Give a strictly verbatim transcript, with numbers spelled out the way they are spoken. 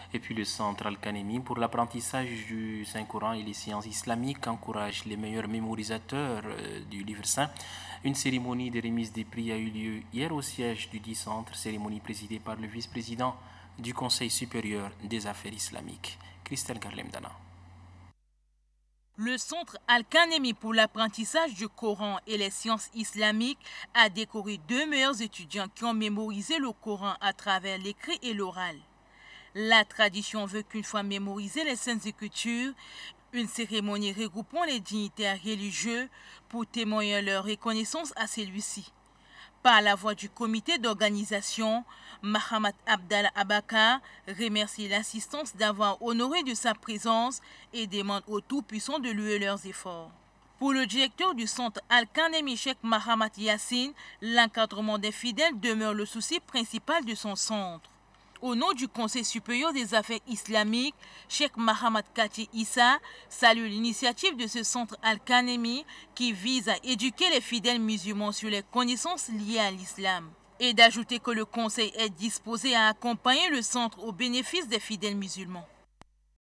Et puis le centre Al-Kanemi pour l'apprentissage du Saint-Coran et les sciences islamiques encourage les meilleurs mémorisateurs du livre saint. Une cérémonie de remise des prix a eu lieu hier au siège du dit centre, cérémonie présidée par le vice-président du Conseil supérieur des affaires islamiques, Christelle Garlemdana. Le centre Al-Kanemi pour l'apprentissage du Coran et les sciences islamiques a décoré deux meilleurs étudiants qui ont mémorisé le Coran à travers l'écrit et l'oral. La tradition veut qu'une fois mémorisées les saintes écritures, une cérémonie regroupant les dignitaires religieux pour témoigner leur reconnaissance à celui-ci. Par la voix du comité d'organisation, Mahamat Abdallah Abaka remercie l'assistance d'avoir honoré de sa présence et demande au Tout-Puissant de louer leurs efforts. Pour le directeur du centre Al-Kanemi, Cheikh Mahamat Yassine, l'encadrement des fidèles demeure le souci principal de son centre. Au nom du Conseil supérieur des affaires islamiques, Cheikh Mahamat Kati Issa salue l'initiative de ce centre Al-Kanemi qui vise à éduquer les fidèles musulmans sur les connaissances liées à l'islam et d'ajouter que le Conseil est disposé à accompagner le centre au bénéfice des fidèles musulmans.